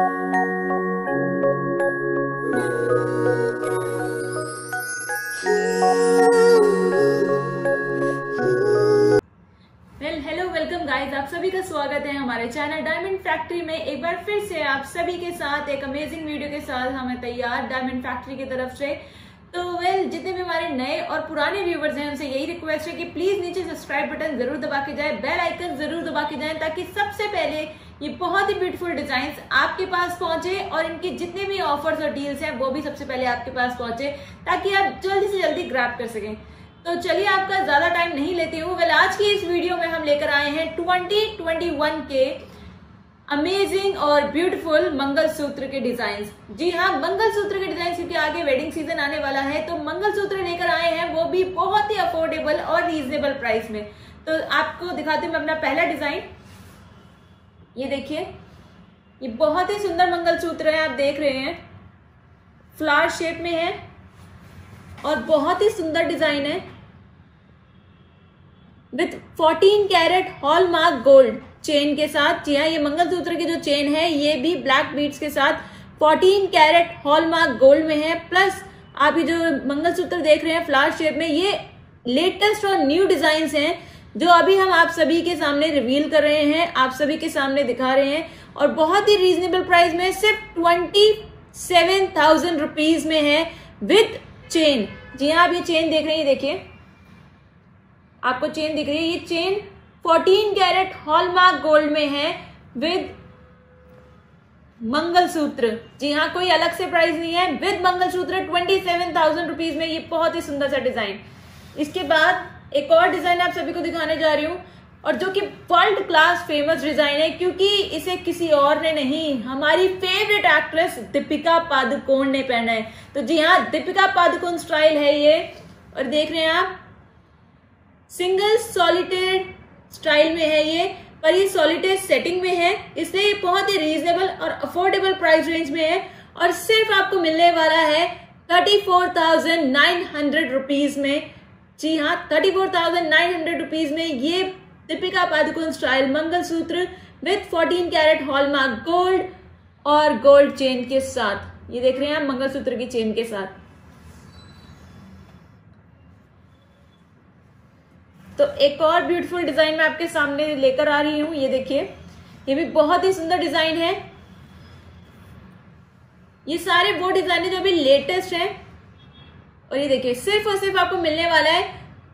Hello welcome guys, आप सभी का स्वागत है हमारे चैनल डायमंड फैक्ट्री में। एक बार फिर से आप सभी के साथ एक अमेजिंग वीडियो के साथ हमें तैयार डायमंड फैक्ट्री की तरफ से। तो जितने भी हमारे नए और पुराने व्यूवर्स हैं उनसे यही रिक्वेस्ट है कि प्लीज नीचे सब्सक्राइब बटन जरूर दबा के जाए, बेल आइकन जरूर दबा के जाए, ताकि सबसे पहले ये बहुत ही ब्यूटीफुल डिजाइन आपके पास पहुंचे और इनके जितने भी ऑफर्स और डील्स हैं वो भी सबसे पहले आपके पास पहुंचे, ताकि आप जल्दी से जल्दी ग्रैब कर सकें। तो चलिए आपका ज्यादा टाइम नहीं लेती हूँ। आज की इस वीडियो में हम लेकर आए हैं 2021 के अमेजिंग और ब्यूटीफुल मंगलसूत्र के डिजाइन। जी हाँ, मंगलसूत्र के डिजाइन, क्योंकि आगे वेडिंग सीजन आने वाला है तो मंगलसूत्र लेकर आए हैं, वो भी बहुत ही अफोर्डेबल और रीजनेबल प्राइस में। तो आपको दिखाती हूँ मैं अपना पहला डिजाइन। ये देखिए, ये बहुत ही सुंदर मंगलसूत्र है, आप देख रहे हैं फ्लावर शेप में है और बहुत ही सुंदर डिजाइन है with 14 carat hallmark gold chain के साथ। जी हाँ, ये मंगलसूत्र की जो चेन है ये भी ब्लैक बीड्स के साथ 14 कैरेट हॉलमार्क गोल्ड में है। प्लस आप ये जो मंगलसूत्र देख रहे हैं फ्लावर शेप में, ये लेटेस्ट और न्यू डिजाइन हैं जो अभी हम आप सभी के सामने रिवील कर रहे हैं, आप सभी के सामने दिखा रहे हैं और बहुत ही रीजनेबल प्राइस में, सिर्फ 27,000 रुपीज में है विद चेन। जी हाँ, आप ये चेन देख रहे हैं, देखिए आपको चेन दिख रही है, ये चेन 14 कैरेट हॉलमार्क गोल्ड में है विद मंगलसूत्र। जी हाँ, कोई अलग से प्राइस नहीं है, विद मंगलसूत्र 27,000 रुपीज में। ये बहुत ही सुंदर सा डिजाइन। इसके बाद एक और डिजाइन आप सभी को दिखाने जा रही हूं, और जो कि वर्ल्ड क्लास फेमस डिजाइन है, क्योंकि इसे किसी और ने नहीं, हमारी फेवरेट एक्ट्रेस दीपिका पादुकोण ने पहना है। तो जी हाँ, दीपिका पादुकोण स्टाइल है ये, और देख रहे हैं आप सिंगल सॉलिटेड स्टाइल में है ये, पर ये सॉलिटेड सेटिंग में है, इसलिए ये बहुत ही रीजनेबल और अफोर्डेबल प्राइस रेंज में है और सिर्फ आपको मिलने वाला है 34,900 रुपीज में। जी हाँ, 34,900 रुपीज में ये Deepika Padukone style mangalsutra with 14 carat hallmark gold और गोल्ड चेन के साथ। ये देख रहे हैं आप मंगलसूत्र की चेन के साथ। तो एक और ब्यूटीफुल डिजाइन मैं आपके सामने लेकर आ रही हूं। ये देखिए, ये भी बहुत ही सुंदर डिजाइन है। ये सारे वो डिजाइन है जो अभी लेटेस्ट है, और ये देखिए सिर्फ और सिर्फ आपको मिलने वाला है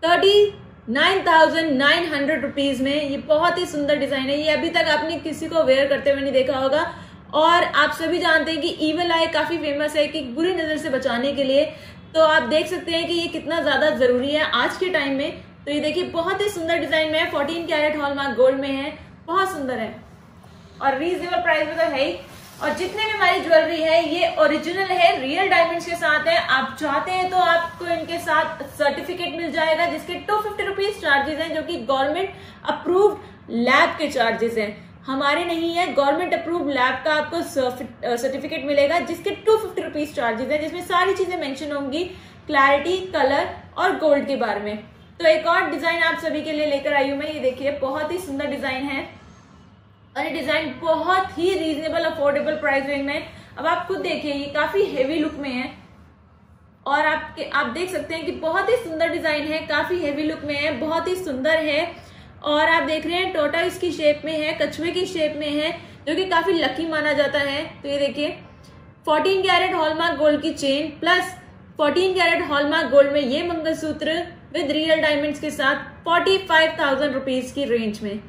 39,900 रुपीज में। ये बहुत ही सुंदर डिजाइन है, ये अभी तक आपने किसी को वेयर करते हुए नहीं देखा होगा। और आप सभी जानते हैं कि ईवल आई काफी फेमस है कि बुरी नजर से बचाने के लिए, तो आप देख सकते हैं कि ये कितना ज्यादा जरूरी है आज के टाइम में। तो ये देखिए बहुत ही सुंदर डिजाइन में है, 14 कैरेट हॉलमार्क गोल्ड में है, बहुत सुंदर है और रीजनेबल प्राइस में तो है ही। और जितने भी हमारी ज्वेलरी है ये ओरिजिनल है, रियल डायमंड्स के साथ है। आप चाहते हैं तो आपको इनके साथ सर्टिफिकेट मिल जाएगा, जिसके 250 रुपीज चार्जेस हैं, जो कि गवर्नमेंट अप्रूव्ड लैब के चार्जेस हैं, हमारे नहीं है। गवर्नमेंट अप्रूव्ड लैब का आपको सर्टिफिकेट मिलेगा, जिसके 250 रुपीज चार्जेस है, जिसमें सारी चीजें मेंशन होंगी, क्लैरिटी, कलर और गोल्ड के बारे में। तो एक और डिजाइन आप सभी के लिए लेकर आई हूं मैं। ये देखिए बहुत ही सुंदर डिजाइन है और ये डिजाइन बहुत ही रीजनेबल अफोर्डेबल प्राइस रेंज में। अब आप खुद देखिए, ये काफी हेवी लुक में है और आप देख सकते हैं कि बहुत ही सुंदर डिजाइन है, काफी हेवी लुक में है, बहुत ही सुंदर है। और आप देख रहे हैं टोर्टॉइस की शेप में है, कछुए की शेप में है, जो कि काफी लकी माना जाता है। तो ये देखिए 14 कैरेट हॉलमार्क गोल्ड की chain plus 14 carat hallmark gold में ये मंगलसूत्र विद रियल डायमंड्स के साथ 45,000 रुपीज की रेंज में।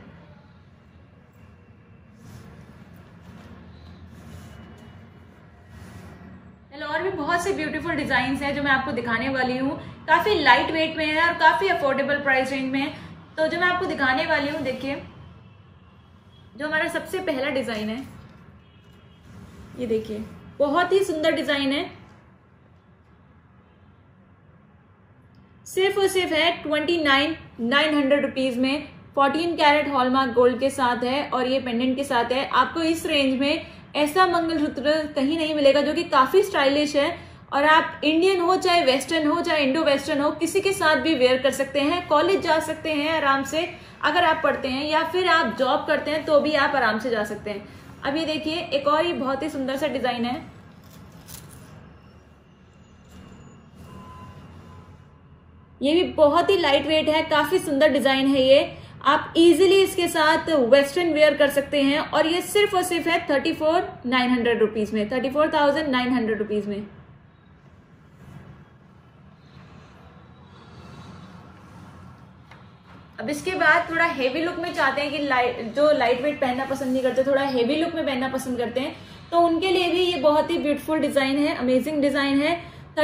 और भी बहुत से ब्यूटीफुल डिजाइन हैं जो मैं आपको दिखाने वाली हूँ, काफी लाइट वेट में है और काफी अफोर्डेबल प्राइस रेंज में है। तो जो मैं आपको दिखाने वाली हूँ, देखिए जो हमारा सबसे पहला डिजाइन है, ये देखिए बहुत ही सुंदर डिजाइन है, सिर्फ और सिर्फ है 29,900 रुपीज में, 14 कैरेट हॉलमार्क गोल्ड के साथ है और ये पेंडेंट के साथ है। आपको इस रेंज में ऐसा मंगलसूत्र कहीं नहीं मिलेगा, जो कि काफी स्टाइलिश है और आप इंडियन हो चाहे वेस्टर्न हो चाहे इंडो वेस्टर्न हो, किसी के साथ भी वेयर कर सकते हैं, कॉलेज जा सकते हैं आराम से, अगर आप पढ़ते हैं या फिर आप जॉब करते हैं तो भी आप आराम से जा सकते हैं। अब ये देखिए एक और ये बहुत ही सुंदर सा डिजाइन है। ये भी बहुत ही लाइट वेट है, काफी सुंदर डिजाइन है ये। आप इजीली इसके साथ वेस्टर्न वेयर कर सकते हैं और ये सिर्फ और सिर्फ है 34,900 रुपीज में, 34,900 रुपीज में। अब इसके बाद थोड़ा हेवी लुक में चाहते हैं कि जो लाइट वेट पहनना पसंद नहीं करते, थोड़ा हेवी लुक में पहनना पसंद करते हैं, तो उनके लिए भी ये बहुत ही ब्यूटीफुल डिजाइन है, अमेजिंग डिजाइन है।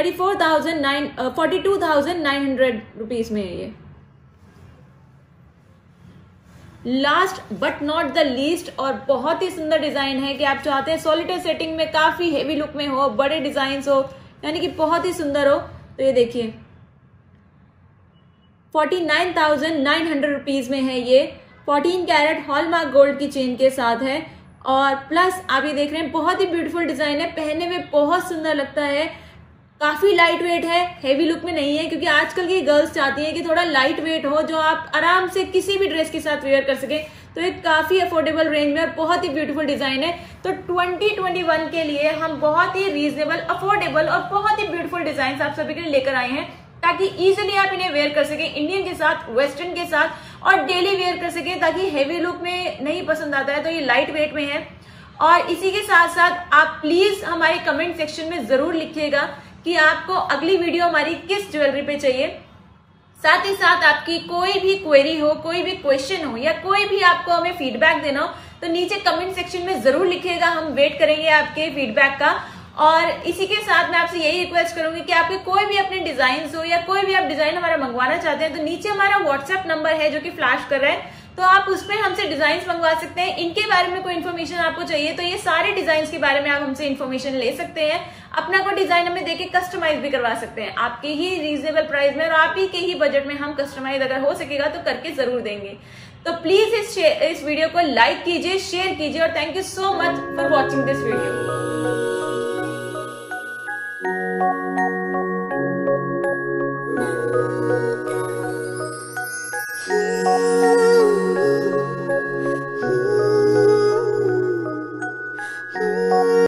42,900 रुपीज में है ये। Last but not the least और बहुत ही सुंदर डिजाइन है कि आप चाहते हैं सॉलिटर सेटिंग में काफी हेवी लुक में हो, बड़े डिजाइन हो, यानी कि बहुत ही सुंदर हो, तो ये देखिए 49,900 रुपीज में है ये। 14 कैरेट हॉलमार्क गोल्ड की चेन के साथ है और प्लस आप ये देख रहे हैं बहुत ही ब्यूटीफुल डिजाइन है, पहनने में बहुत सुंदर लगता है, काफी लाइट वेट है, हेवी लुक में नहीं है, क्योंकि आजकल की गर्ल्स चाहती हैं कि थोड़ा लाइट वेट हो जो आप आराम से किसी भी ड्रेस के साथ वेयर कर सके। तो ये काफी अफोर्डेबल रेंज में और बहुत ही ब्यूटीफुल डिजाइन है। तो 2021 के लिए हम बहुत ही रीजनेबल, अफोर्डेबल और बहुत ही ब्यूटीफुल डिजाइन आप सभी के लिए लेकर आए हैं, ताकि इजीली आप इन्हें वेयर कर सके इंडियन के साथ, वेस्टर्न के साथ और डेली वेयर कर सके, ताकि हेवी लुक में नहीं पसंद आता है तो ये लाइट वेट में है। और इसी के साथ साथ आप प्लीज हमारे कमेंट सेक्शन में जरूर लिखिएगा कि आपको अगली वीडियो हमारी किस ज्वेलरी पे चाहिए। साथ ही साथ आपकी कोई भी क्वेरी हो, कोई भी क्वेश्चन हो या कोई भी आपको हमें फीडबैक देना हो तो नीचे कमेंट सेक्शन में जरूर लिखिएगा, हम वेट करेंगे आपके फीडबैक का। और इसी के साथ मैं आपसे यही रिक्वेस्ट करूंगी कि आपके कोई भी अपने डिजाइन हो या कोई भी आप डिजाइन हमारा मंगवाना चाहते हैं तो नीचे हमारा व्हाट्सएप नंबर है जो कि फ्लैश कर रहा है, तो आप उस पर हमसे डिजाइन मंगवा सकते हैं। इनके बारे में कोई इन्फॉर्मेशन आपको चाहिए तो ये सारे डिजाइन के बारे में आप हमसे इन्फॉर्मेशन ले सकते हैं, अपना कोई डिजाइन हमें देके कस्टमाइज भी करवा सकते हैं आपके ही रीजनेबल प्राइस में और आप ही के ही बजट में हम कस्टमाइज अगर हो सकेगा तो करके जरूर देंगे। तो प्लीज इस वीडियो को लाइक कीजिए, शेयर कीजिए और thank you so much for watching this video.